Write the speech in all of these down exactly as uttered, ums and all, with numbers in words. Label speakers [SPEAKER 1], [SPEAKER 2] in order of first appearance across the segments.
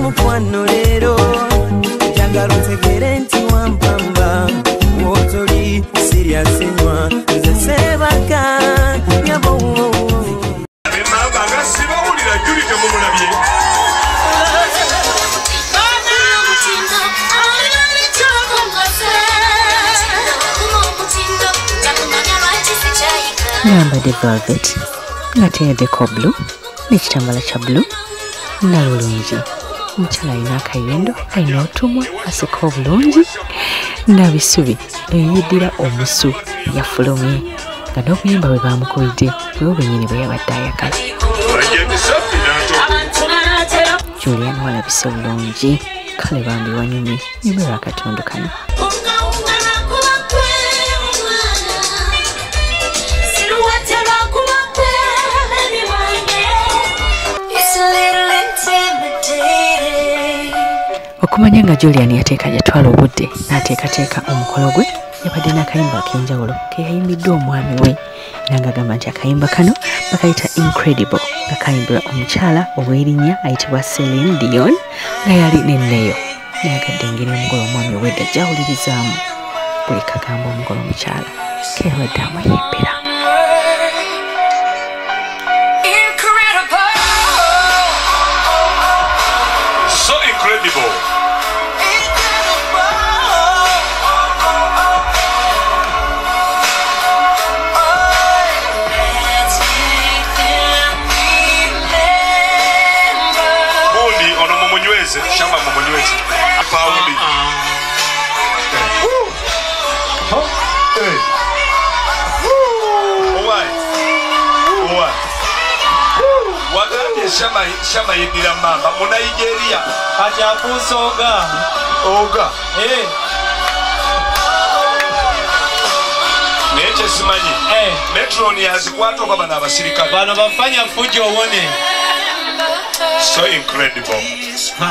[SPEAKER 1] mukwano leero njagala otegere nti wampamba wotoli siryasenywa nze sebaka nyabo emamba agasibawulira juli temumulabye
[SPEAKER 2] Namba de velvet nateyedeko blue n'ekitambala kya blue nalulungi omukyala alina akayendo alina otumwa aseka obulungi nabisubi eyiddira omusu yafulumye nga n'obuyimba bwe bamukubidde bwe benyini bwe yabadde ayagala Julian walabise obulungi kale bambi wanyumye nyumirwa akatundu kano okumanya nga Julian yateeka yatwala obudde n'ateekateeka omukolo gwe yabadde n'akayimba ak'enjawulo ke yayimbiddwa omwami we era ng'agamba nti akayimba kano bakayita Incredible nga kayimbirwa omukyala ow'erinnya ayitibwa Celine Dion nga yali nenneyo nayagadde engeri omugolo omwami wedda gyawulirizaamu buli kagamba omugolo omukyala ke yabadde amuyimbira
[SPEAKER 3] So incredible. Shamba mmonywezi paundi owai owai wagambye shamba shamba yidira mama mu Nigeria ajafusa oga oga eh neche simanyi eh metron yazikwata kwa bana abasirikale bana bafanya fujo wone so incredible. Huh?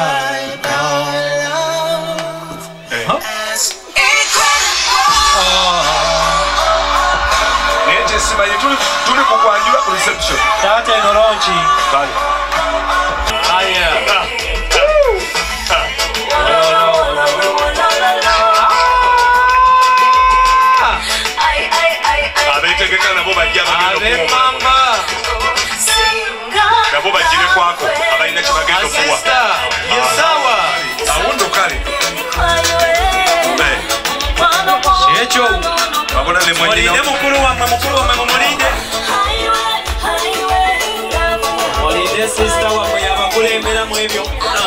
[SPEAKER 3] Neche simanyi tuli tuli kukwanjula ku reception. Tate no launchi. Bali. Aya. Ai ai ai ai. Abetegeka nabo bajja bagendo. Abe mama. Nabo bajire kwako abaina kibagendo kuwa yesawa awundo kale checho babona ne mwenye ne mukuru wa mukuru wa mumulinde mulinde sister wa moya bakulembera mu ebyo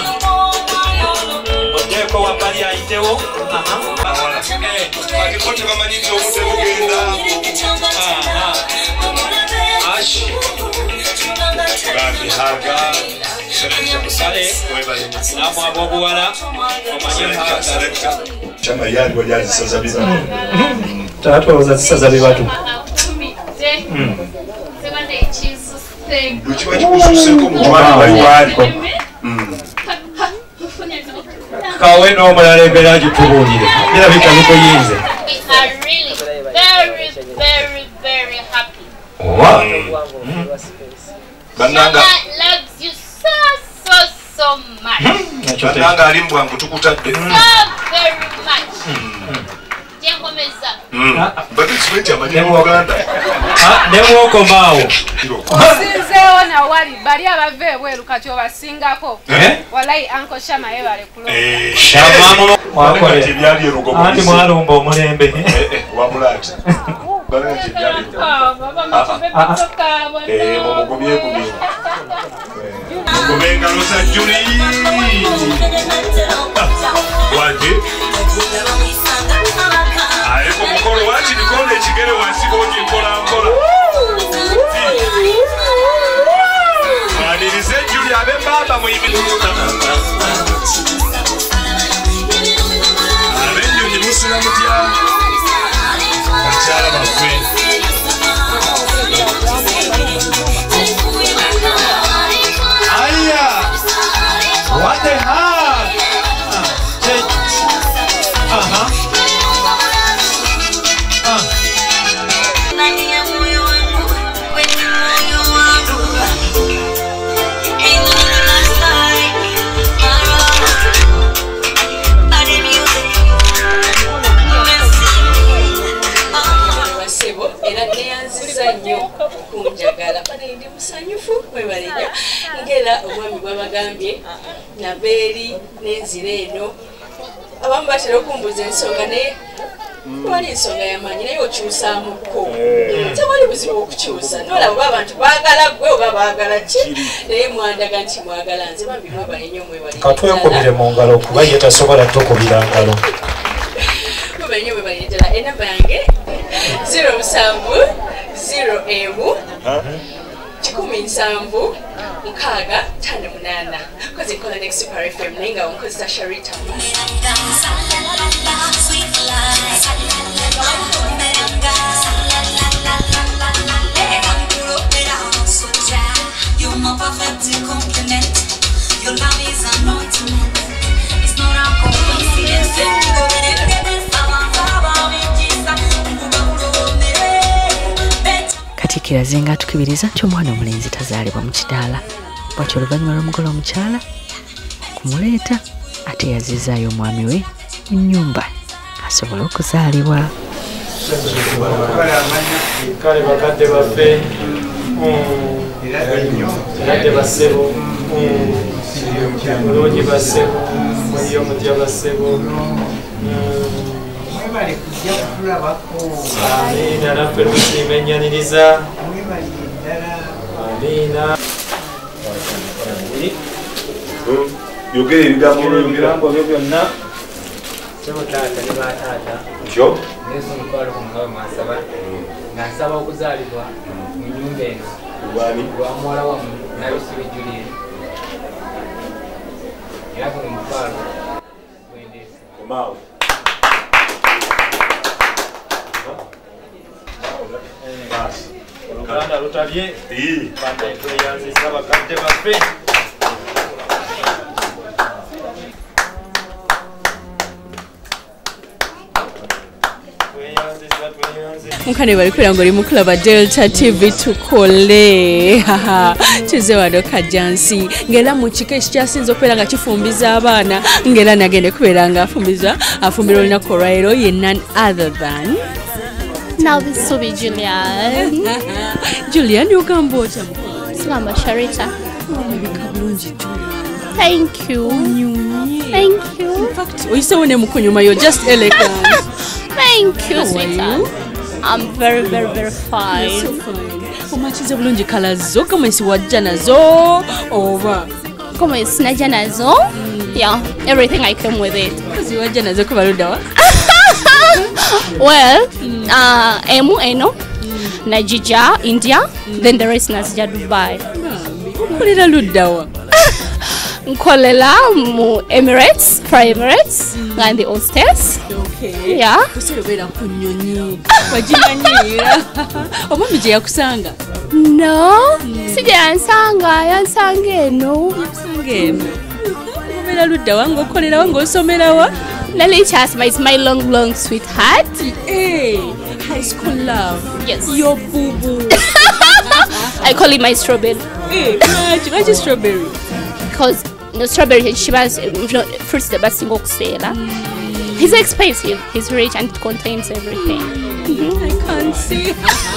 [SPEAKER 3] odeko wa pali ayitewo aha eh akikote kama nyinyi obute bugenda aha ash Bambi haga sale namu abobuwala omanyi haga chama yali wali saza bizatu tatu wazazisaza bibatu sebande ichizo se uchiba chikususe ko mwana bali wali ko kawe no mulale bela gitubulire bila bitabiko yinze very very very happy wow Bananga loves you so so so much. Bananga alimbwa ngutukutadde. So very much. Jengomeza. Mm. But it's very amani mu Uganda. Ah, demo komao. Sinzeo na wali bali abave bweru kati obasingako. Eh? Walai Uncle Shama yebale kulo. Eh, Shama no wakole. Tibyali rugo. Ati mwalumba omulembe. Eh eh, wabulati. Balanje byali. Ah, baba matoka bwana. Eh, mugumye gumye. Mugumenga losa juli. Waje. Aliko mukolo wachi nikole chigere wasiko oje kola kola. Adirize juli abe baba muyibi. Abenyo ni musula mutya. Achala mafwe. Aya. What the heck? Aha.
[SPEAKER 4] era omwami gwabagambye nabeeri n'enzira eno abamu batera okumbuza ensonga naye wali ensonga yamanyi naye okyusaamukko tewali buzibu okukyusa nolaba oba abantu baagala gwe oba baagala ki naye mwandaga nti mwagala nze bambi mwebale nnyo mwebale
[SPEAKER 5] katwekubire mu ngalo kuba ye tasobola tokubira ngalo
[SPEAKER 4] mwebale nnyo mwebale ddala enamba yange zero musanvu zero emu kikumi nsanvu mukaaga tano munaana kozi nkola ne Super F M naye nga onkozesa Sharita You're my perfect compliment. Your love is anointing. It's not a coincidence.
[SPEAKER 2] Kati kirazenga atukibiriza nti omwana omulenzi tazaalibwa mu kidaala bw'atyo oluvannyuma lw'omugole omukyala kumuleeta ate yazizaayo omwami we mu nnyumba asobole okuzaalibwa.
[SPEAKER 5] kale bakadde baffe Nade basebo, mulungi basebo, muliyo mutya basebo. Mwebale kujja kulabako. Amina naffe tusimenyaniriza. Mwebale ddala. Amina.
[SPEAKER 6] Yogera ebigambo
[SPEAKER 5] ebigambo byo byonna.
[SPEAKER 7] Sebo taata ne bataata.
[SPEAKER 6] Kyo?
[SPEAKER 7] Nezo omutwalo ku mukawe mwasaba. Ng'asaba okuzaalibwa mu nnyumba eno.
[SPEAKER 6] Wani?
[SPEAKER 7] Lwa muwala wamu nabisibe Juliet. Era ku mutwalo gwendeesa.
[SPEAKER 6] Omaawo.
[SPEAKER 5] Oluganda lutabye. Banda tweyanziza bakadde baffe.
[SPEAKER 4] Mukane bali kwera ngoli mukulaba Delta T V tukole haha tuze wano Kajansi ngera mu kika ekyasinze okwera nga kifumbiza abaana ngera nagende kwera nga afumbiza afumbira olina korairo ye none other than
[SPEAKER 8] Now this will be Julian.
[SPEAKER 4] Julian ugamba otya
[SPEAKER 8] Slamba Sharita. Thank you. Thank you.
[SPEAKER 4] In fact, oyise ne mukunyuma you're just elegant.
[SPEAKER 8] Thank you, sweetheart. I'm very, very, very fine.
[SPEAKER 4] So fine. Omachize bulungi kala zo kama isi wajja nazo oba
[SPEAKER 8] kama isi najja nazo. Yeah, everything I came with it.
[SPEAKER 4] Isi wajja nazo kuba ludawa?
[SPEAKER 8] Well, uh, emu eno Najija, India, then the rest Nazija Dubai.
[SPEAKER 4] Nkolera ludawa?
[SPEAKER 8] Nkolela mu Emirates, Fly Emirates, and the hostess.
[SPEAKER 4] Okay.
[SPEAKER 8] Yeah.
[SPEAKER 4] Kusolobera ku nnyonyi. Wajimanyira. Omwami gye yakusanga?
[SPEAKER 8] No. Sije yansanga, yansanga eno.
[SPEAKER 4] Yansanga eno. Omera ludda wange okolera wange osomera wa?
[SPEAKER 8] Lily Chasma is my long, long sweetheart.
[SPEAKER 4] Hey, high school love.
[SPEAKER 8] Yes.
[SPEAKER 4] Your boo boo.
[SPEAKER 8] I call it my strawberry.
[SPEAKER 4] Hey, why is strawberry?
[SPEAKER 8] Because the strawberry, she has fruits that are single sale. He's expensive, he's rich, and it contains everything.
[SPEAKER 4] Mm-hmm. I can't see.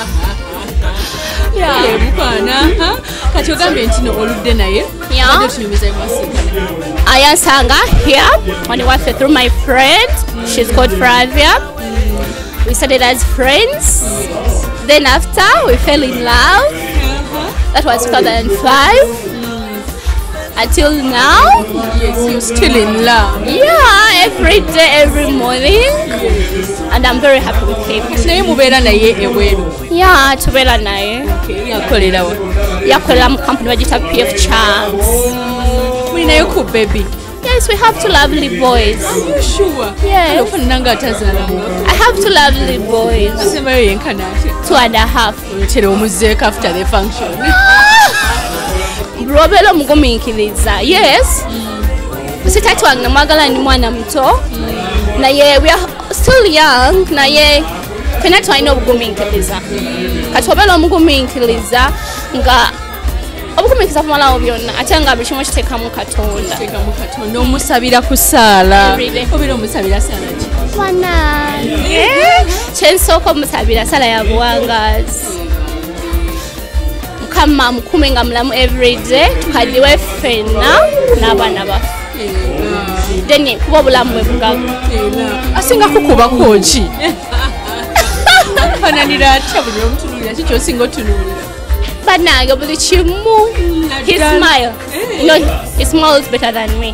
[SPEAKER 4] Yeah, mukwana. Kati ogambe nti no oludde naye.
[SPEAKER 8] Yeah. I ansanga here when I was through my friend. She's called Flavia. We started as friends. Then after we fell in love. That was two thousand five. Until now,
[SPEAKER 4] yes, you're still in love.
[SPEAKER 8] Yeah, every day, every morning, and I'm very happy with him. Yeah, tubera naye.
[SPEAKER 4] Okay, yakolera wa?
[SPEAKER 8] Yakolera mu company bagita P F Chance.
[SPEAKER 4] Mulina yo ku baby.
[SPEAKER 8] Yes, we have two lovely boys.
[SPEAKER 4] Are you sure?
[SPEAKER 8] Yes.
[SPEAKER 4] Ofananga atazalanga.
[SPEAKER 8] I have two lovely boys.
[SPEAKER 4] Asemayo yenkana ate.
[SPEAKER 8] Two and a half.
[SPEAKER 4] Tere omuzeeko after the function.
[SPEAKER 8] Robelo muguminkiriza. Yes. Sitatu wange mwagala ni mwana muto. Na ye we are still young. Na ye fena twalina obuguminkiriza. Kati obelo muguminkiriza nga obuguminkiriza kumalawo byonna ate nga buli kimu kiteekamu Katonda.
[SPEAKER 4] Kiteekamu Katonda omusabira ku ssaala. Obera omusabira ssaala ki?
[SPEAKER 8] Wana. Kyensooka omusabira ssaala ya buwangazi. mukama mukume nga mulamu everyday tukadiwe ffenna n'abaana baffe then kuba obulamu bwe bugaga
[SPEAKER 4] asinga kukuba koki fananira atya buli omutunulira kiki osinga otunulira
[SPEAKER 8] bannange buli kimu he smile no he smiles better than me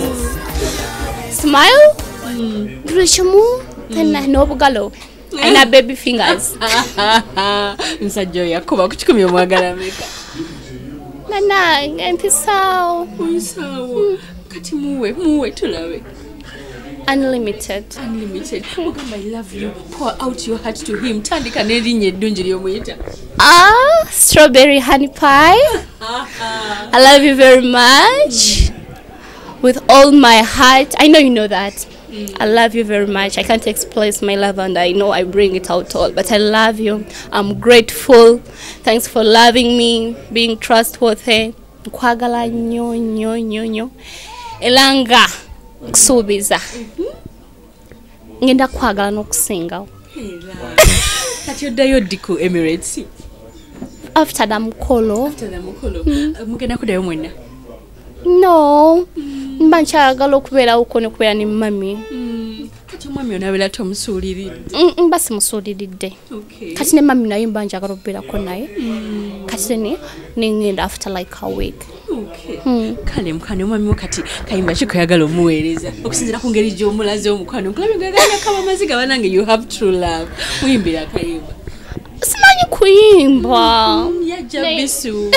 [SPEAKER 8] smile buli kimu tena n'obugalo ayina baby fingers
[SPEAKER 4] nsajja oyo yakuba ku kikumi omwagala meka
[SPEAKER 8] bannange mpisaawo
[SPEAKER 4] oyisawo kati muwe muwe tulabe
[SPEAKER 8] unlimited
[SPEAKER 4] unlimited ogamba I love you pour out your heart to him tandika n'erinnya eddungi ly'omuyita
[SPEAKER 8] ah strawberry honey pie I love you very much with all my heart. I know you know that. Mm. I love you very much. I can't express my love and I know I bring it out all, but I love you. I'm grateful. Thanks for loving me, being trustworthy. Nkwagala nnyo nnyo nnyo nnyo. Elanga kusuubiza. Ngenda kwagala n'okusingawo.
[SPEAKER 4] Kati oddayo ddi ku Emirates?
[SPEAKER 8] After the mukolo.
[SPEAKER 4] After the mukolo. Mugenda kuddayo mwenna?
[SPEAKER 8] No. Mba nkyagala okubeerawo ko ne kubeera ne mami.
[SPEAKER 4] Kati mami onabeera tomusuuliridde?
[SPEAKER 8] Mba simusuuliridde. Kati ne mami naye mba njagala okubeerako naye. Kati ne nengenda after like a week. Kale mukwano mami kati kayimba ki koyagala omuweereza okusinziira ku ngeri gy'omulaze omukwano nkulabe ngagala kaba amaziga banange you have true love muyimbira kayimba simanyi kuyimba
[SPEAKER 4] yajja bisu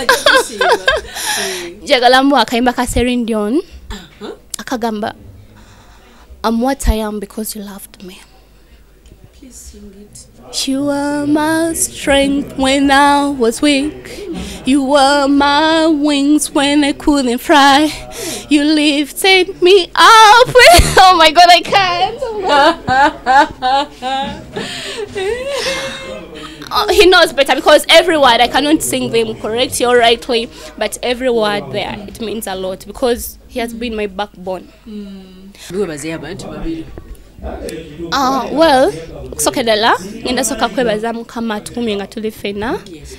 [SPEAKER 8] njagala mbu akayimba ka Celine Dion akagamba I'm what I am because you loved me. Please sing it. You were my strength when I was weak. You were my wings when I couldn't fly. You lifted me up when... Oh my God, I can't. Oh, he knows better because every word, I cannot sing them correctly or rightly, but every word there, it means a lot because he has been my backbone. Mm. Uh, well, sokedala ngenda soka kwebaza mukama tukumye nga tuli fena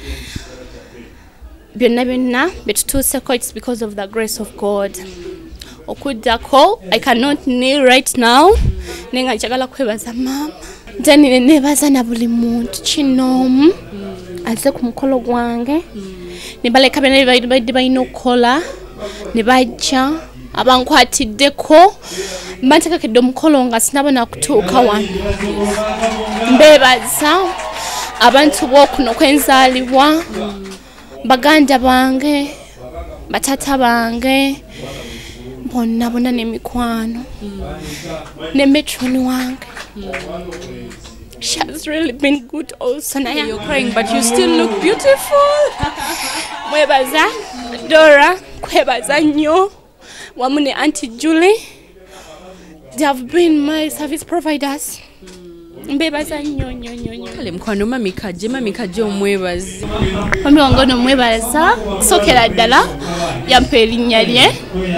[SPEAKER 8] byonna byonna betutuuseko it's because of the grace of God okuddako I cannot kneel right now nenga njagala kwebaza mama ntanire nebaza na buli muntu kino aze ku mukolo gwange ne baleka bena balina okukola ne bajja abankwatiddeko mbantegekedde omukolo nga sinabona kutuuka wano mbeebaza abantu b'okuno kwenzaalibwa baganda bange batata bange bonna bonna n'emikwano ne metroni wange. She has really been good also.
[SPEAKER 4] You're crying but you still look beautiful.
[SPEAKER 8] Mwebaza Dora kwebaza nnyo wamune Auntie Julie. They have been my service providers. Mbebaza nnyo nnyo nnyo.
[SPEAKER 4] Kale mkwano mami kaje mami kaje omwebazi.
[SPEAKER 8] Mami wange no mwebaza sokera ddala yampa erinnya lye.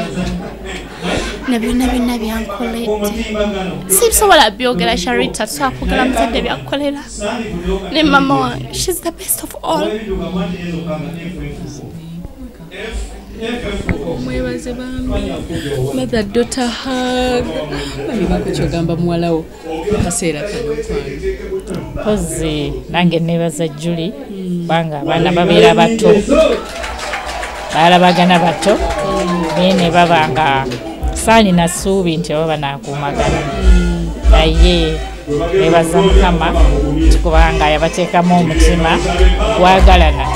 [SPEAKER 8] Na byonna byonna byankoledde. Sibisobola byogera Sharita twakwogera muzadde byakolera. Ne mama wange, she's the best of all.
[SPEAKER 4] Mwebaze bambi mother daughter hug mami bakukyogamba muwalawo kaseera kano kwano
[SPEAKER 9] kozi nange nebaza Julie banga abaana babeera bato balabagana bato nene babanga saani na suubi nti baba nakuumagana naye nebaza mukama kubanga yabateekamu omutima gwagalana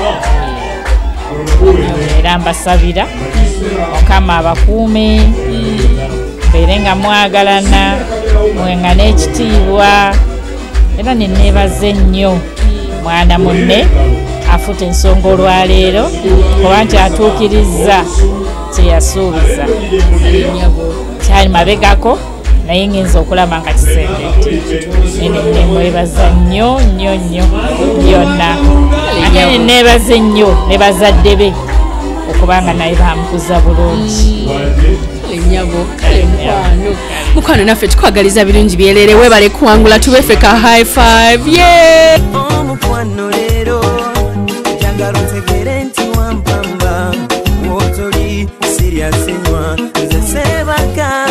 [SPEAKER 9] era mbasabira mukama abakuume mbeere nga mwagalana mwenga n'ekitiibwa era neneebaze nnyo mwana munne afuta ensonga olwaleero kuba nti atuukirizza kyeyasuubiza kyali mabegako naye ngenza okulaba nga kisengeti nene nemwebaza nnyo nnyo nnyo byonna ate neneebaze nnyo ne bazadde be okubanga naye bamukuza bulungi
[SPEAKER 4] lenyabo mukwano mukwano naffe tukwagaliza birungi byerere webale kuwangula tubefeka high five yeah.
[SPEAKER 1] Omukwano leero njagala otegere nti wampamba wotoli siriasinywa nze sebaka